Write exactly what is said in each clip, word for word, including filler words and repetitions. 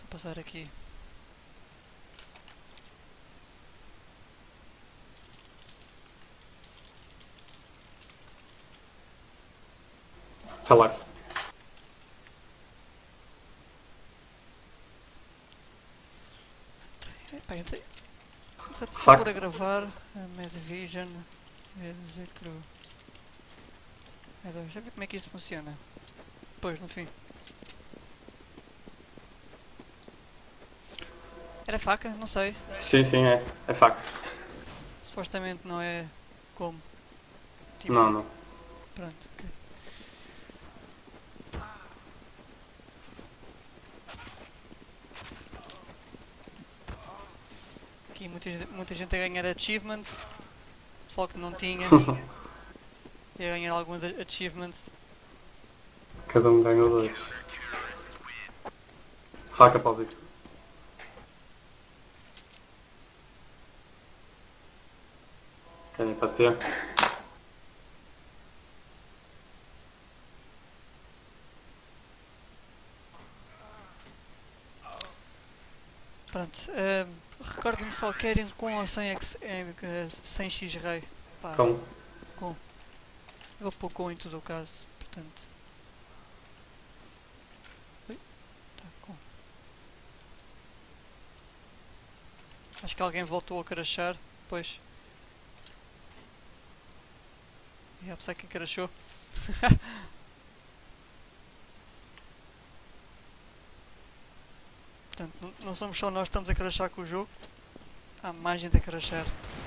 Vou passar aqui. Está lá. Epá, eu te- Estou Fuck. por a gravar a Medvision vezes a crew. É dois. Já vi como é que isto funciona. Depois, no fim. Era faca? Não sei. Sim, sim, é. É facto. Supostamente não é como. Tipo, Não, não. pronto. Ok. Aqui muita, gente- muita gente a ganhar achievements. Pessoal que não tinha. E a ganhar alguns a- achievements. Cada um ganhou dois. Faca pausita. Quem é para ter? Pronto. Uh, Recordo-me só, querem com ou sem, X- eh, eh, sem X-Ray. Pá, Como? com. Eu vou pôr com em todo o caso. Portanto. Ui, tá com. Acho que alguém voltou a crashar. Pois. E a pessoa que crashou. Portanto, não, não somos só nós que estamos a crashar com o jogo. Há mais gente a crashar.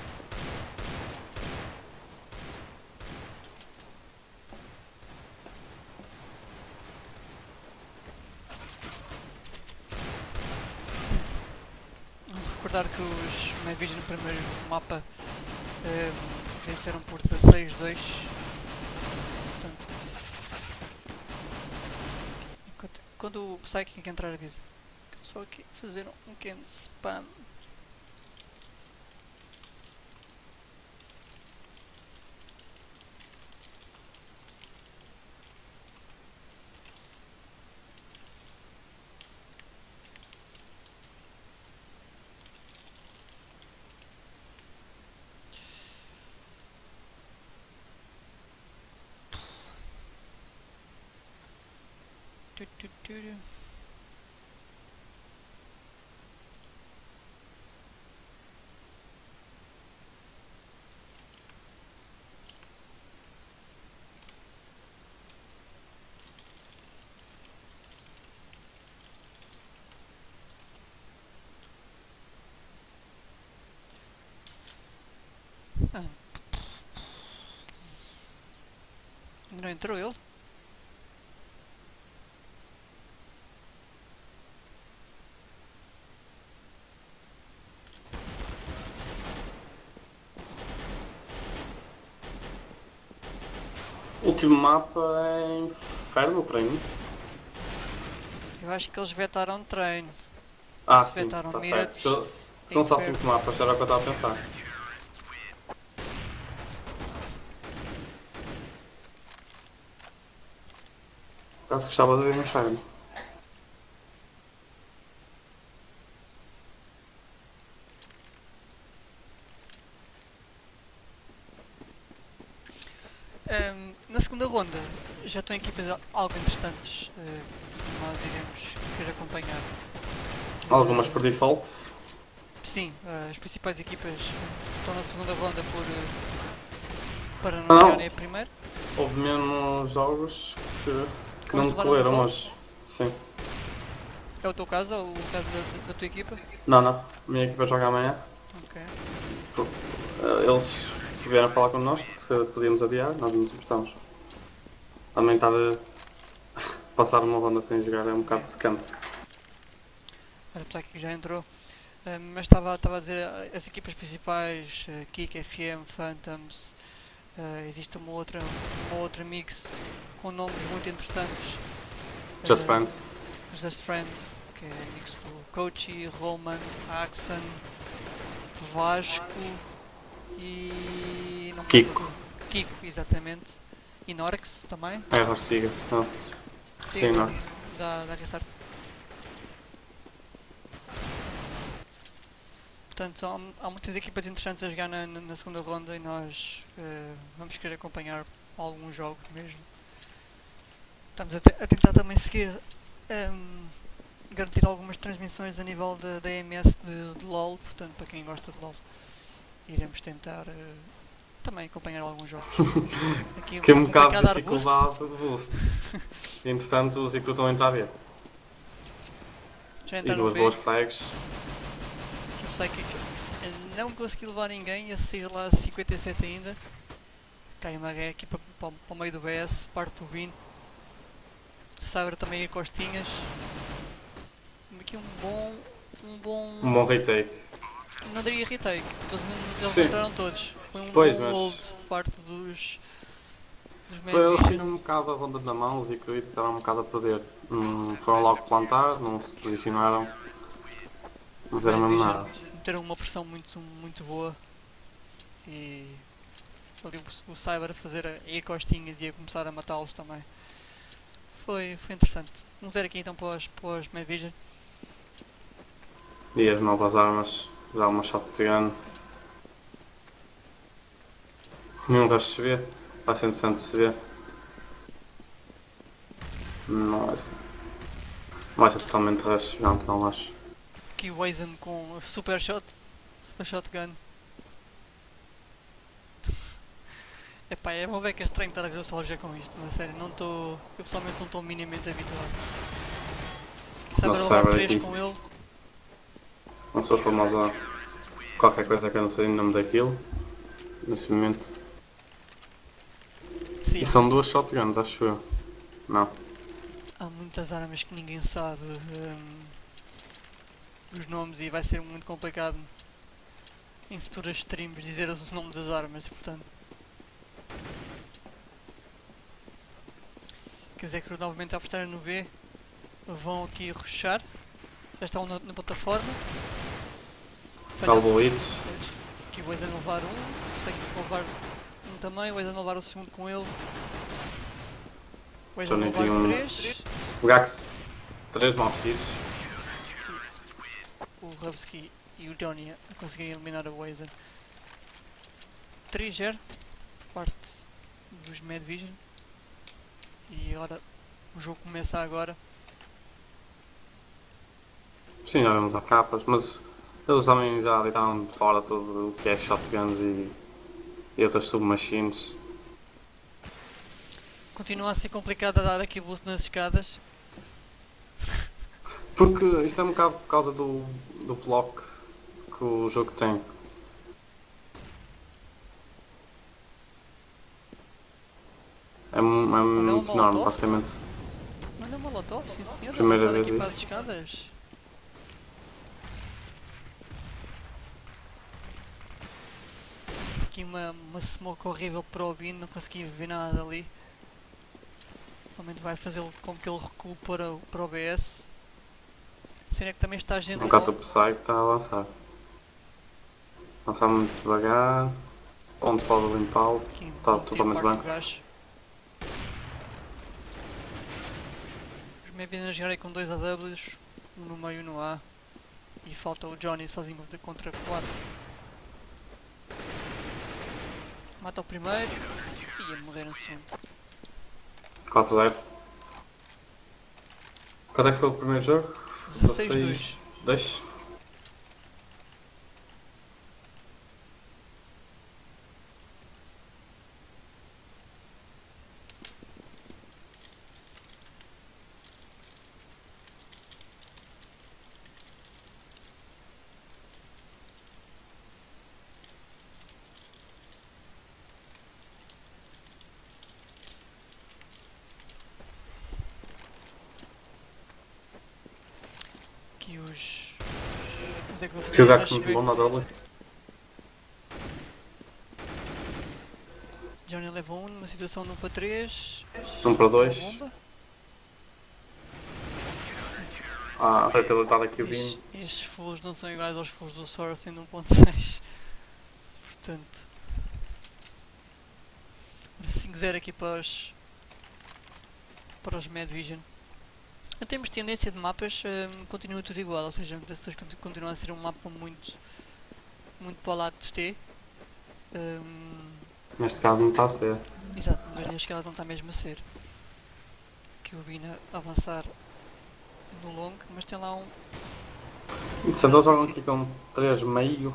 Recordar que os Medvision no primeiro mapa eh, venceram por dezasseis a dois. Portanto, enquanto- quando o Psychic entrar, avisa. Só aqui fazer um pequeno spam. Tu, tu, tu. Ah, ainda não entrou ele? O último mapa é Inferno para mim. Eu acho que eles vetaram treino. Ah, Se sim, vetaram está Mirage, certo. é São só Inferno. cinco mapas, era o que eu estava a pensar. Caso gostava de ver Inferno. Ahm, na segunda ronda já estão equipas al- algo interessantes eh, que nós iremos querer acompanhar. Algumas Eh, por default. sim, eh, as principais equipas estão na segunda ronda por, eh, para não Não, chegarem a primeiro. houve mesmo jogos que, que não Foste levar um decorreram default? hoje. Sim. É o teu caso ou o caso da, da tua equipa? Não, não. A minha equipa joga amanhã. Ok. Eh, Eles vieram falar connosco se podíamos adiar, nós não nos importamos. Também estava a passar uma ronda sem jogar, é um bocado secante. Olha, apesar que já entrou. Eh, mas estava estava a dizer eh, as equipas principais, eh, Kik, F M, Phantoms, eh, existe uma outra, uma outra mix com nomes muito interessantes. Just Eh, Friends. Os Just Friends, que é mix do Kochi, Roman, Axan, Vasco e. não me lembro Kiko. do- Kiko, exatamente. E Norx também. É, Rossiga. Não. Sim, o- Norte. Da, da Restart. Portanto, há, há muitas equipas interessantes a jogar na, na, na segunda ronda e nós uh, vamos querer acompanhar alguns jogos mesmo. Estamos a, te a tentar também seguir, um, garantir algumas transmissões a nível da A M S de, de LOL, portanto, para quem gosta de LOL, iremos tentar uh, também acompanhar alguns jogos. Aqui que é um bocado de dar dificuldade de boost. Entretanto, os equipes estão a entrar bem. Já E entraram duas bem. boas flags. O Psychic não consegui levar ninguém, a sair lá a cinquenta e sete ainda. Cai uma H aqui para, para, para o meio do B S, parte do Bin. Cyber também a costinhas. Aqui um bom. Um bom. Um bom retake. Não diria retake, eles, eles Sim. entraram todos. Foi um Pois, bom mas- hold por parte dos. dos Foi eles Magic. tinham um bocado a ronda na mão, os equipes estavam um bocado a perder. Hum, foram logo plantar, não se posicionaram. Não fizeram mesmo nada. Meteram uma pressão muito, muito boa. E. Ali o, o Cyber a fazer a ir costinhas e a começar a matá-los também. Foi, foi interessante. Vamos ver aqui então para os, para os Mad Vision. E as novas armas, já uma shotgun. Nenhum rush se vê. Está sendo interessante se ver. Não vai ser. Não vai ser totalmente rush, não, não acho. Aqui o Wazen com a super shot. Super shotgun. Epá, é bom ver que é estranho estar a ver o Soldier com isto, mas a sério, não estou. Eu pessoalmente não estou minimamente habituado. Sabe Nossa, levar Cyber três aqui. com ele? Não sou famosa qualquer coisa que eu não sei o nome daquilo. Neste momento. Sim, E são duas shotguns, acho eu. Não. há muitas armas que ninguém sabe hum, os nomes e vai ser muito complicado em futuras streams dizer os nomes das armas, portanto. Aqui o Zekro novamente a apostar no B. Vão aqui rushar. Já estão na, na plataforma. Calvo hits. Aqui o Wazen a levar um. Tem que levar um também. O Wazen a levar o segundo com ele. O Wazen a Johnny levar tem um- três. O Gax. Três mouse hits. O Rubsky e o Johnny a conseguirem eliminar o Wazen. três zero por parte dos Mad Vision. E agora o jogo começa agora. Sim, já vemos a capas, mas eles também já deitaram de fora tudo o que é shotguns e, e outras submachines. Continua a ser complicado a dar aqui boost nas escadas. Porque isto é um bocado por causa do, do block que o jogo tem. É, mu- é muito enorme, molotov? basicamente. Manda molotov, sim senhor. Primeira Avançar vez aqui para as isso. escadas. Aqui uma, uma smoke horrível para o Bin, não consegui ver nada dali. Realmente vai fazê-lo com que ele recue para, o- para o B S. Será que também está a gente Um bocado o Psy que está a avançar. Avançar muito devagar. Onde se pode limpá-lo. aqui, Está um totalmente parte bem. do gajo. Os Mavins a jogarem com dois A Ws, um no meio e um no A. E falta o Johnny sozinho contra- contra quatro. Mata o primeiro e ia morrer no segundo. quatro zero. Quando é que foi o primeiro jogo? dezasseis dois. dois. Aqui os. Os é que vou fazer Que o um Gax rush muito B. bom na W. Johnny leva um numa situação de um para três. um para dois. Bomba. Ah, foi ter lutado aqui o Estes, Bin. estes fulls não são iguais aos fulls do Sora sendo um ponto seis. Portanto. cinco zero aqui para os. Para os Mad Vision. Em termos de tendência de mapas, hum, continua tudo igual, ou seja, Dust dois continua a ser um mapa muito, muito para o lado de T. Hum, Neste caso não está a ser. exato, mas neste caso não está mesmo a ser. Que o Vina avançar no longo, mas tem lá um. Interessante, eles jogam aqui com três meio.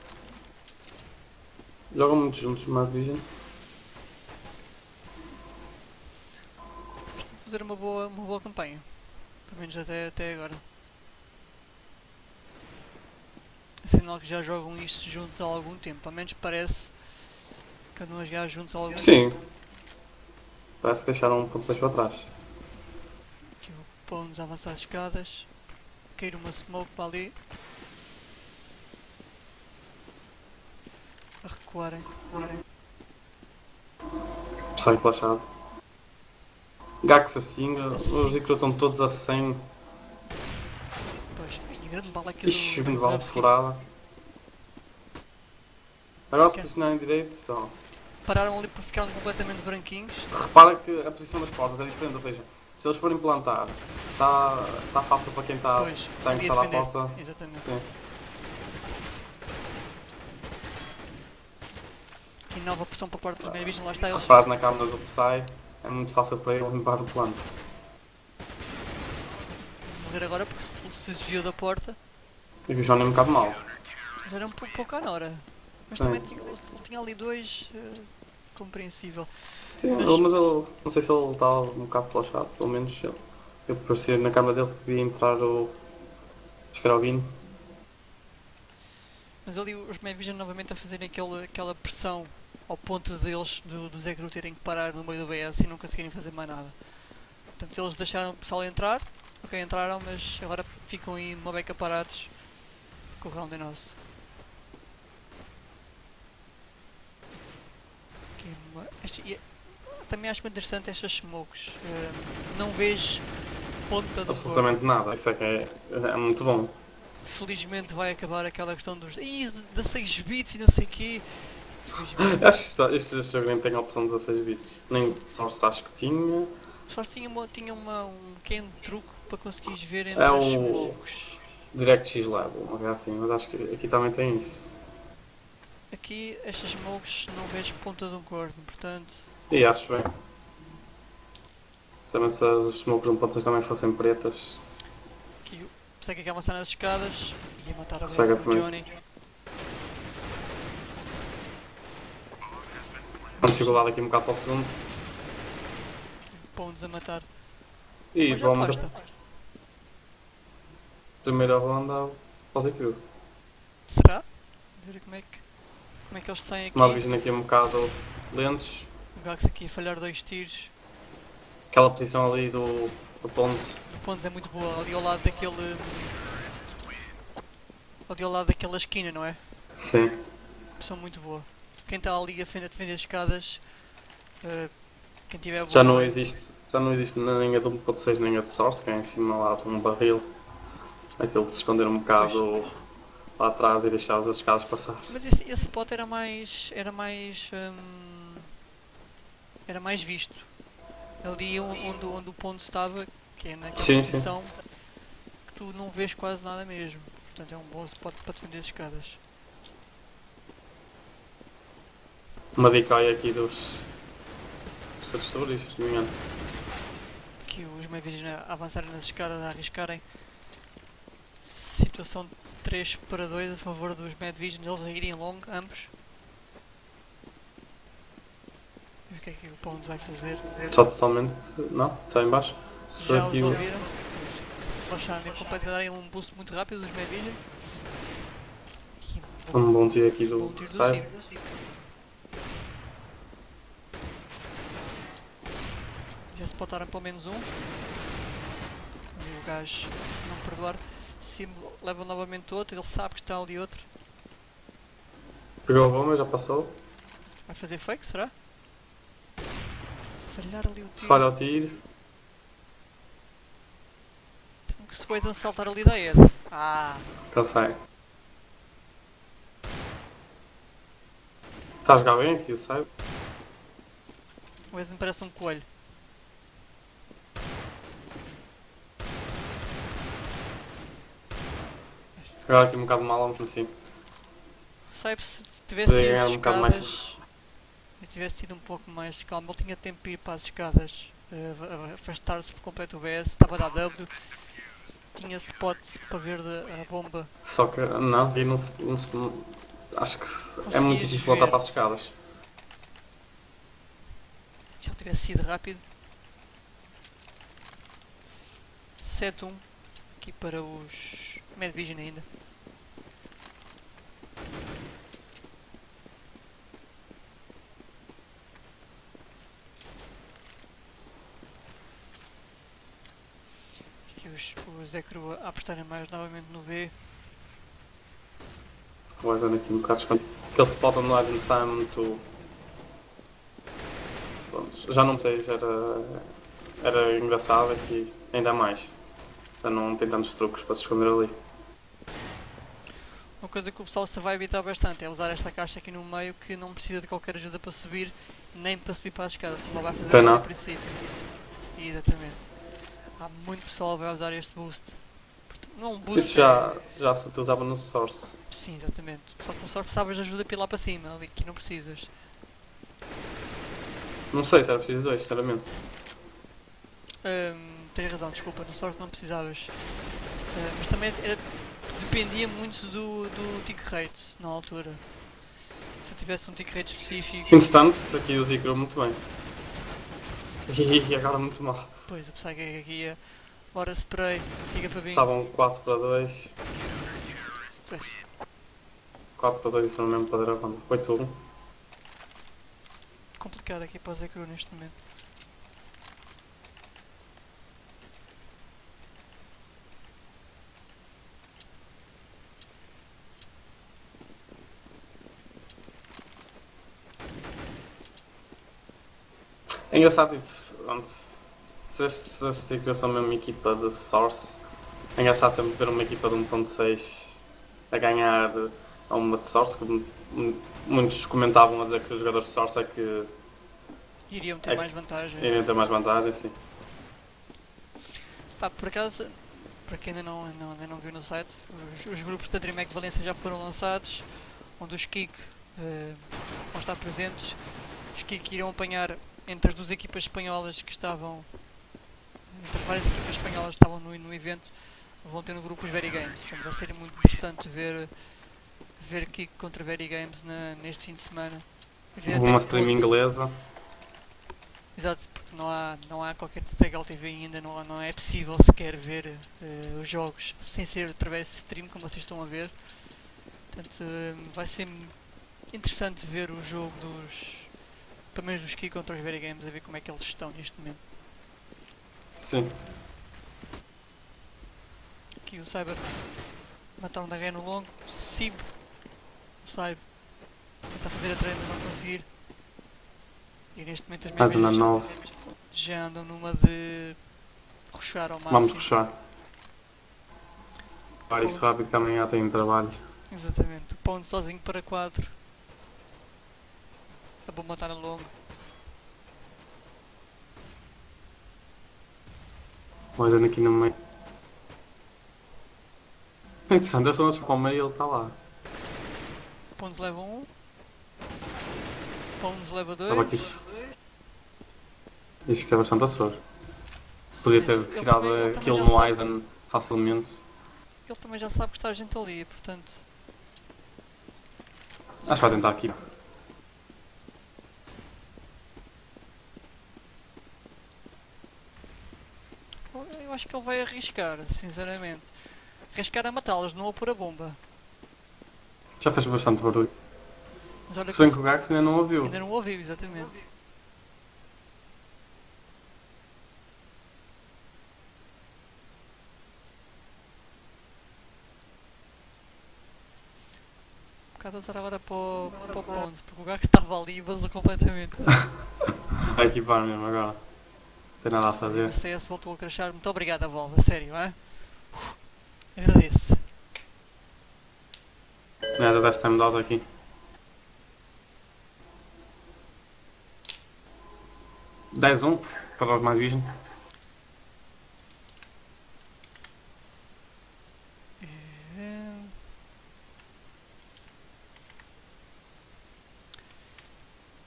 Jogam muito juntos, Mad Vision. Fazer uma boa, uma boa campanha. Pelo menos até, até agora. Sinal que já jogam isto juntos há algum tempo. Pelo menos parece que andam a jogar juntos há algum Sim. tempo. Parece que deixaram um ponto seis para trás. Aqui o Pão-nos a avançar as escadas. Cair uma smoke para ali. A recuarem. Sai flashado. Gax assim, os recrutos estão todos a cem. Pois, e a grande bala aqui Ixi, do um bala Grabski. furada. Agora se Ok. posicionarem direito, só. Pararam ali para ficarem completamente branquinhos. Repara que a posição das portas é diferente, ou seja, se eles forem plantar, está tá fácil para quem está Pois, tá ali a encostado à defender. porta. Exatamente. Sim. E nova pressão para a porta dos Medivision, lá está Se eles. reparas na câmara do Psy, é muito fácil para ele limpar o plante. Morrer agora porque se, se desviou da porta. E o Johnny é um bocado mau. Mas era um pouco pouco à hora. Mas Sim. também tinha, ele tinha ali dois. eh, compreensível. Sim, Mas- ele- mas ele, não sei se ele estava um bocado flashado, pelo menos ele. Eu parecia na câmara dele que devia entrar o. Acho que era o Vini. Mas ali os Medivision novamente a fazerem aquele, aquela pressão ao ponto deles, do, do Zé Gru terem que parar no meio do B S e não conseguirem fazer mais nada. Portanto, eles deixaram o pessoal entrar, ok, entraram, mas agora ficam aí numa beca parados com o round é nosso. Aqui uma- este- e- também acho muito interessante estas smokes. Eh, não vejo ponta do corpo. Absolutamente nada. Isso é que é, é muito bom. Felizmente vai acabar aquela questão dos Ih, dezasseis bits e não sei o quê. Felizmente. Acho que só- este jogo nem tem a opção de dezasseis bits. Nem só se acho que tinha. Só se tinha, uma, tinha uma, um pequeno truque para conseguires ver entre É as o- smokes. DirectX Level, uma coisa assim, mas acho que aqui também tem isso. Aqui estas smokes não vejo ponta de um corno, portanto. E acho bem. Sabem se as smokes um ponto seis também fossem pretas. Aqui o Seca que avançar nas escadas e a matar a Sega o também. Johnny. Uma dificuldade aqui um bocado para o segundo. Pão-nos a matar. E Mas já vamos basta. a primeira ronda fazer aquilo. Será? Ver como é que, como é que eles saem aqui. Uma Vision aqui um bocado lentos. O Gax aqui a falhar dois tiros. Aquela posição ali do, do Ponce. O Pontos é muito boa, ali ao lado daquele. Ali ao lado daquela esquina, não é? Sim. São muito boa. Quem está ali a defender, a defender as escadas. eh, quem tiver boa. Já não existe, já não existe nem a de um ponto seis nem a de Source, que é em cima lá de um barril. Aquele de se esconder um bocado lá atrás e deixar as escadas passar. Mas esse, esse spot era mais. Era mais. hum, era mais visto. Ali onde, onde o ponto estava, que é naquela Sim, sim. posição, que tu não vês quase nada mesmo. Portanto é um bom spot para defender as escadas. Uma decoy aqui dos dos terroristas, se não me engano. Aqui os Mavision a avançarem nas escadas, a arriscarem. Situação de três para dois a favor dos Mad Vision, eles a irem long, ambos. E o que é que o Pons vai fazer? Só totalmente. Não, está em baixo. Se Já os aqui o- ouviram? Flasharam completamente, darem um boost muito rápido dos Mad Vision. Aqui, um bom tiro aqui bom do tiro do Cyber. Sim. Já se botaram pelo menos um. E o gajo não perdoar. Sim, leva novamente outro, ele sabe que está ali outro. Pegou a bomba, já passou. Vai fazer fake, será? Falhar ali o tiro. Falha o tiro. Tenho que se vai saltar ali da Ed. Ah, Que ele sai. Está a jogar bem aqui o Cyber. o Ed me parece um coelho. Agora aqui um bocado mal, mas assim. Sabe, se tivesse Podia ido ganhar as um bocado mais escadas, se tivesse tido um pouco mais de calma, ele tinha tempo para ir para as escadas, uh, afastar-se por completo o B S, estava a dar W, tinha spot para ver de- a bomba. Só que não, e não se, não se- acho que é muito Conseguias difícil voltar ver, para as escadas. se ele tivesse sido rápido. sete um aqui para os Mad Vision ainda. Aqui os, os Ecru a apostarem mais novamente no B. O Aizen aqui um bocado escondido. Aquele spot onde o Aizen está é muito. Pronto, já não sei, já era, era engraçado aqui, ainda mais. Já não tem tantos truques para se esconder ali. Uma coisa que o pessoal se vai evitar bastante é usar esta caixa aqui no meio que não precisa de qualquer ajuda para subir, nem para subir para as escadas, como ele vai fazer Tem ali não? no princípio. Exatamente. Há muito pessoal que vai usar este boost. Não um boost. Isso já, já se utilizava no Source. É... Sim, exatamente. Só que no só precisavas de ajuda para ir lá para cima, ali aqui não precisas. Não sei se era preciso dois, sinceramente. Hum, tens razão, desculpa, no sorte não precisavas. Uh, mas também era, dependia muito do, do tick rate na altura. Se eu tivesse um tick rate específico. Entretanto, aqui o Zikro muito bem. E agora muito mal. Pois, eu pensava que aqui ia. Bora spray, siga para bem. Estavam quatro para dois. quatro para dois e foram mesmo para a ronda. oito a um. Complicado aqui para o Zekro neste momento. É engraçado, tipo, pronto, se estes Zikro são mesmo equipa de Source, é engraçado sempre ver uma equipa de um ponto seis a ganhar a uma de Source, que muitos comentavam a dizer que os jogadores de Source é que Iriam ter É- mais vantagem. iriam ter mais vantagem, sim. Pá, por acaso, para quem ainda não, não, ainda não viu no site, os, os grupos da DreamHack Valência já foram lançados, onde os Kik eh, vão estar presentes. Os Kik irão apanhar entre as duas equipas espanholas que estavam, entre várias equipas espanholas que estavam no, no evento, vão ter no grupo os Very Games. Portanto, vai ser muito interessante ver, ver Kik contra Very Games na, neste fim de semana. Ver até Uma que stream ponto- inglesa. Exato, porque não há, não há qualquer tipo de H L T V ainda, não, há- não é possível sequer ver eh, os jogos sem ser através de stream, como vocês estão a ver. Portanto, eh, vai ser interessante ver o jogo dos, pelo menos dos Key contra os Very Games, a ver como é que eles estão neste momento. Sim. Aqui o Cyber mataram da H no longo, Sib, o Cyber está a fazer a treina, não conseguir. E neste momento as Mais uma mesmas nove. já andam numa de rushar ao máximo. Vamos rushar. Para isto rápido que amanhã tenho trabalho. Exatamente, o Pound sozinho para quatro. A bomba está na longa. Mas ando aqui no meio. Interessante, eu só não para o meio e ele está lá. Pounds leva um. Pounds leva Estava aqui. dois. Isto que é bastante assustador. Podia ter Ele tirado também- ele também aquilo já no sabe- Aizen facilmente. Ele também já sabe que está gente ali, portanto. Acho que vai tentar aqui. Eu acho que ele vai arriscar, sinceramente. Arriscar a matá-los, não a pôr a bomba. Já fez bastante barulho. Mas olha Se bem que que o Gax ainda não ouviu. ainda não ouviu, exatamente. Um bocado azar agora para o, para o Pounds, porque o Gax estava ali e vazou completamente. Vai equipar mesmo agora. Não tem nada a fazer. O C S voltou a crashar. Muito obrigado a Volvo, a sério, é? Uf, agradeço. Não, já deste time dado aqui. dez a um para os mais Vision. Eh,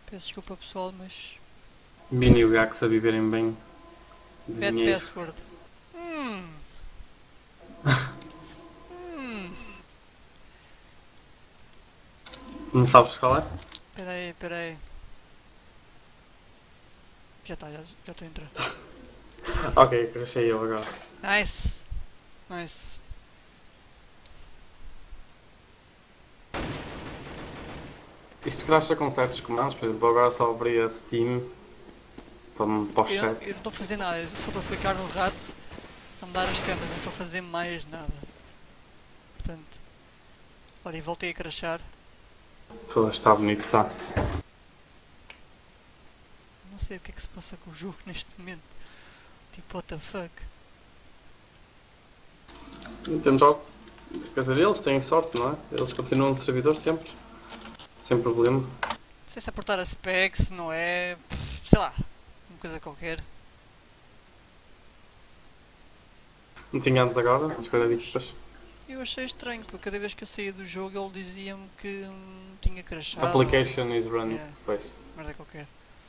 Peço desculpa pessoal, mas... Mini e o Gax a viverem bem de Bad dinheiro. password. Hum. hum. Não sabes qual é? Espera aí, espera aí. Já está, já já estou a entrar. Ok, crescei eu agora. Nice. Nice. Isto graça com certos comandos, por exemplo, agora só abri a Steam para, para os Eu, eu não chats. estou a fazer nada, eu só estou a clicar no rato, a mudar as câmeras, não estou a fazer mais nada. Portanto, olha, e voltei a crashar. Pô, está bonito, está. Não sei o que é que se passa com o jogo neste momento. Tipo, what the fuck? Temos sorte. Quer dizer, eles têm sorte, não é? Eles continuam no servidor sempre. Sem problema. Não sei se apertar a spec, se não é. Pff, sei lá, uma coisa qualquer. Não tinha antes agora, a escolha de equipas. Eu achei estranho, porque cada vez que eu saía do jogo ele dizia-me que hum, tinha crashado. Application is running. Yeah. Pois. Merda qualquer.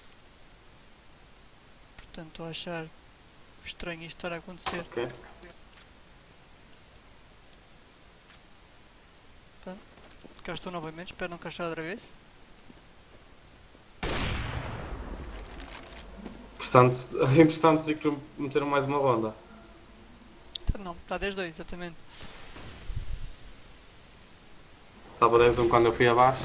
Portanto, estou a achar estranho isto estar a acontecer. Ok. Cá estou novamente, espero não crashar outra vez. Entretanto, entretanto, digo que meteram mais uma ronda. Tá, não, está dez dois, exatamente. Estava dez a um quando eu fui abaixo.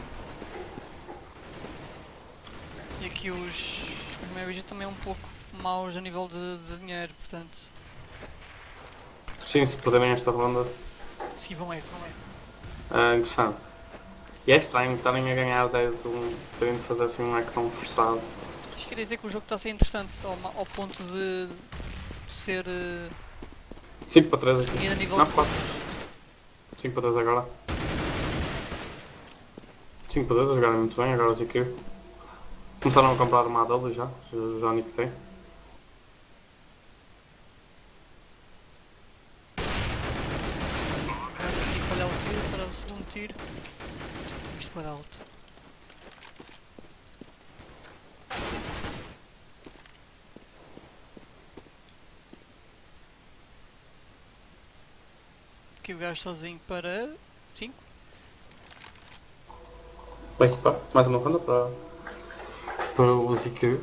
E aqui os, os Mavis também um pouco maus a nível de, de dinheiro, portanto. Sim, se perderem esta ronda. Se vão é, vão é. É interessante. E é estranho estarem a ganhar dez a um, terem de fazer assim um hack tão forçado. Isto quer dizer que o jogo está a ser interessante, ao, ma- ao ponto de ser uh, cinco para três aqui. definido a nível Não, de quatro. cinco para três agora. cinco para dois a jogarem muito bem, agora os I Q. Começaram a comprar uma A W já, já, já nem que tem. Agora aqui falhar o tiro para o segundo tiro. Isto vai dar alto. Aqui o gajo sozinho para cinco. Bem, pá, mais uma ronda para, para os I Q.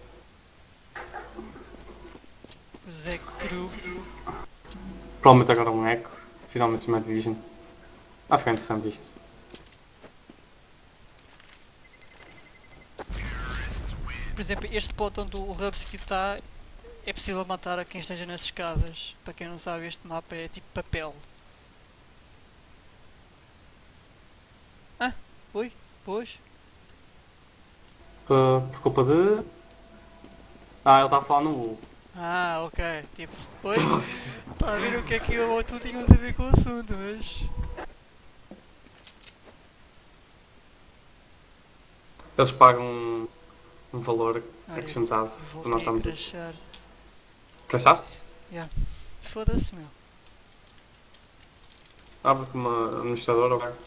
Zé Cru. Provavelmente agora um eco. Finalmente uma Division. Vai ficar interessante isto. Por exemplo, este ponto onde o Hubsky está, é possível matar a quem esteja nas escadas. Para quem não sabe, este mapa é tipo papel. Ah, oi, pois. Por, por culpa de. Ah, ele está a falar no U. Ah, ok. Tipo, oi. Está a ver o que é que eu ou tu tínhamos a ver com o assunto, mas. Eles pagam um, um valor Olha, acrescentado voltei para nós a estarmos a. crashar. Cachaste? Foda-se, meu. Abre como administrador ou vai?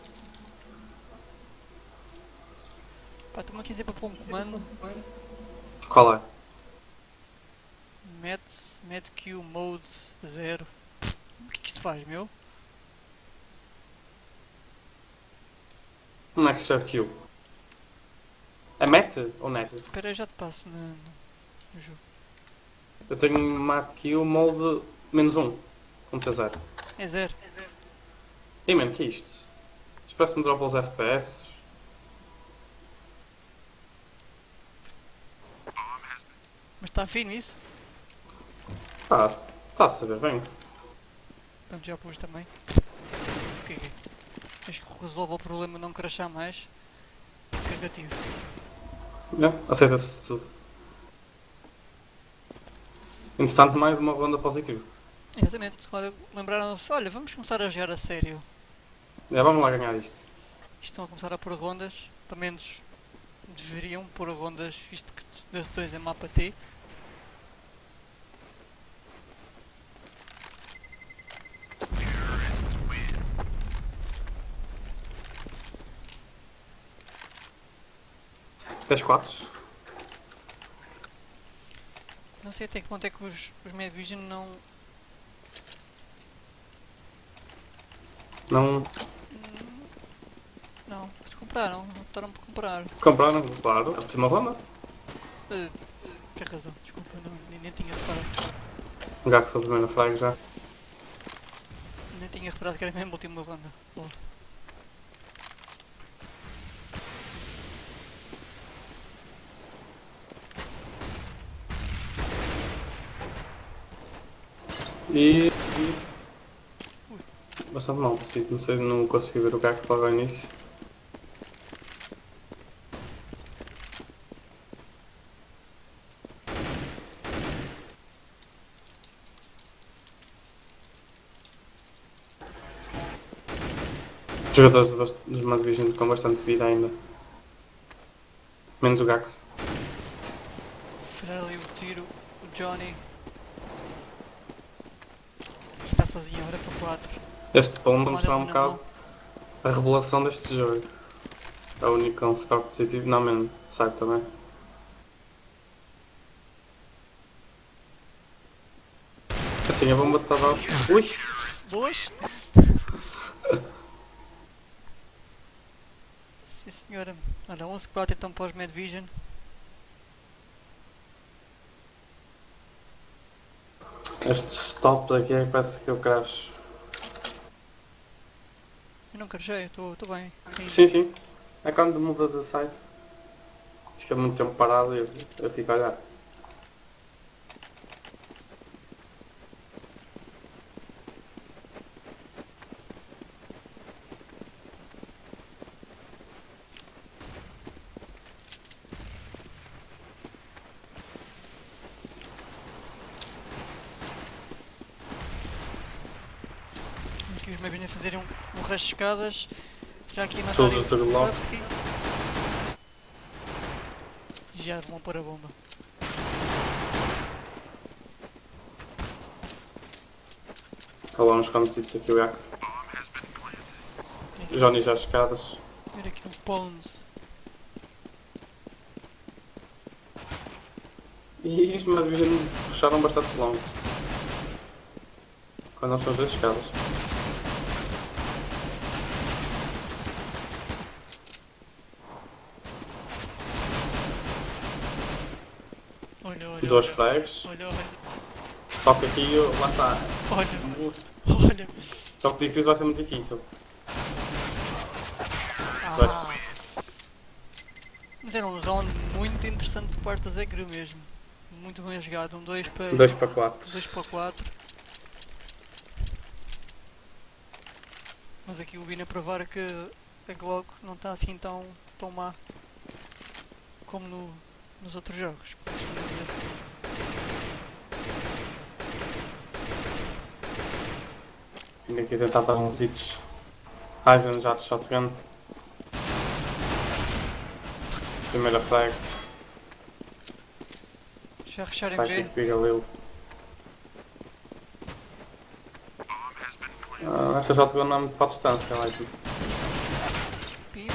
Pá, estou-me aqui a dizer para pôr um comando. Qual é? Met, metq mode zero. O que é que isto faz, meu? Não é Chef Q. É Met ou Net? Espera aí, já te passo no, no, no jogo. Eu tenho Mat Q molde menos um. um T zero. É zero. E mano, que é isto? Isto parece-me dropa os F P S. Mas está fino isso? Ah, está a saber bem. Pronto, já pus também. Ok. Acho que resolve o problema de não crashar mais. Negativo. É, aceita-se tudo. Entretanto, mais uma ronda para os equipes. Exatamente. Olha, lembraram-se, olha, vamos começar a jogar a sério. É, vamos lá ganhar isto. Estão a começar a pôr rondas, pelo menos deveriam pôr rondas, visto que das dois é mapa T. dez quatro. Não sei até que ponto é que os, os Mad Vision não. Não Hum, Não, eles compraram, optaram por comprar. compraram, claro. A última ronda. Uh, Tens razão, desculpa, não, nem, nem tinha reparado. Um gato foi o primeiro flag já. Nem tinha reparado que era mesmo a última ronda. Boa. E. e... Bastante mal decidido, não sei, não consegui ver o Gax logo ao início. Os jogadores dos dos Mad Vision com bastante vida ainda. Menos o Gax. Falhar ali o tiro, o Johnny. Está sozinho, agora para quatro. Este ponto Tomada mostrar um na bocado mão. a revelação deste jogo. É o único com score positivo, não mesmo, sai também. Assim a bomba está a dar. Ui! Boas! Sim senhora. Olha, onze quatro então para os Mad Vision. Estes tops aqui é que parece que eu crash. Eu não carchei, estou bem. Sim. Sim, sim. É quando muda de site. Fica muito tempo parado e eu, eu fico a olhar. Aqui os Mad Vision a fazerem um, um rush de escadas. Já aqui a matar Todos os o tudo logo. Lubsky. E já vão pôr a bomba. Há lá uns conhecidos aqui o Gax. Johnny já às escadas. Ver aqui um Bones. E os Mad Vision puxaram bastante longo. Quando nós fomos as escadas. Olha, olha. Dois olha. flags. Olha, olha. Só que aqui, eu- lá está. Olha, olha. Só que difícil vai ser muito difícil. Ah. Mas era um round muito interessante por parte da Zegru mesmo. Muito bem jogado. Um dois para dois para quatro. dois para quatro. Mas aqui o Vina a provar que a Glock não está assim tão, tão má como no, nos outros jogos. Como estão a dizer. Vim aqui tentar dar uns hits. Aizen já de shotgun. Primeira flag. Já recharam em Sai B. que Galil. Ah, esta shotgun não é muito para a distância, Aizen. Pip.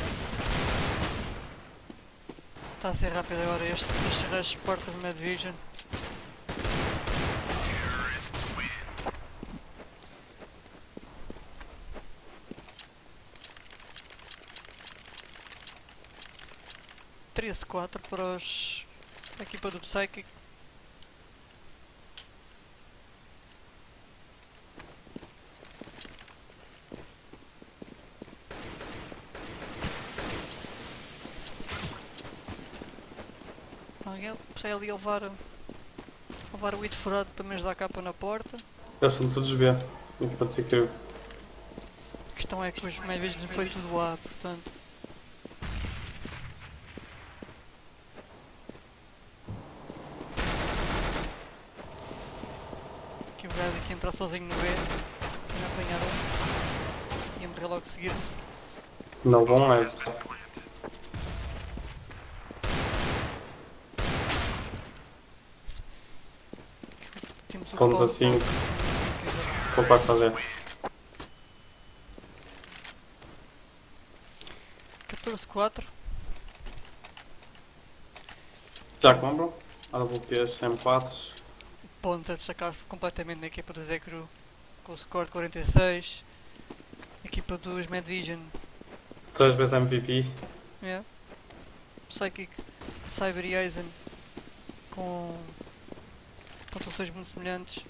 Está a ser rápido agora este. Este rush porta do Mad Vision. treze quatro para os, a equipa do Psychic. Alguém sai ali a levar, a levar o hit furado para me ajudar a capa na porta. Eles são todos B. Equipa de Secure. A questão é que os Mad Vision foi tudo A, portanto. Aqui o gajo aqui entrar sozinho no B. Tinha apanhado um. Ia morrer logo de seguida. Não bom é. Temos o Fomos Paul- assim. Sim, exato. Vou quase fazer. catorze quatro. Já compram? Ora vou ter as M quatro. Ponto a destacar completamente na equipa do Zekru com o score de quarenta e seis. Equipa dos Mad Vision. Três vezes M V P. Yeah. Psychic, Cyber e Aizen com pontuações muito semelhantes.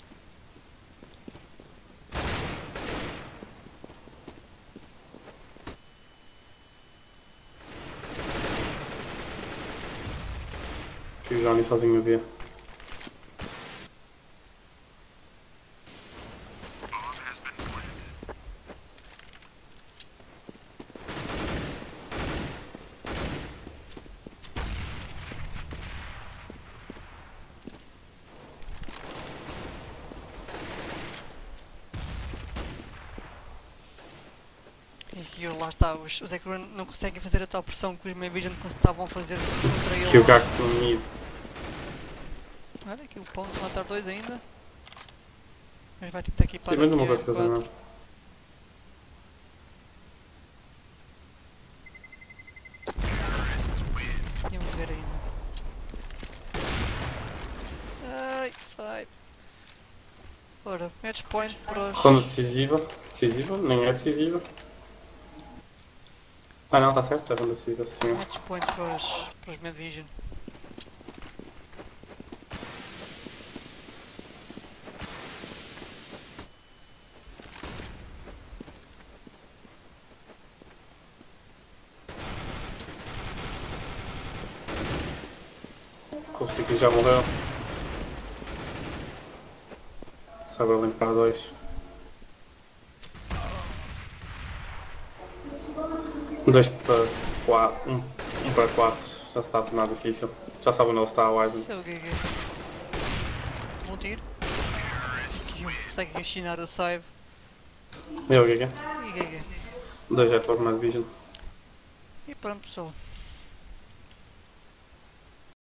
Que o Johnny sozinho vê. E aqui lá está, os, os Zekru não conseguem fazer a tal pressão que os Mad Vision estavam a fazer contra ele. Que o Gax no mid. Olha aqui o ponto de matar dois ainda. Mas vai tentar equipar Sim, mas não aqui vou a conseguir fazer M quatro. nada. Tinha um ver ainda. Ai, sai. Ora, match point para os... Ronda decisiva. Decisiva? Nem é decisiva. Ah não, está certo, é ronda decisiva, sim. Match point para os, para os Mad Vision. O Ciclo já morreu. Cyberlink para dois. dois para quatro. um um para quatro. Já se está a tornar difícil. Já sabe onde ele está, o Aizen. Isso é o G G. Um tiro. E um consegue enchinar o save. E o Giga. E G G. dois é para o Mad Vision. E pronto pessoal.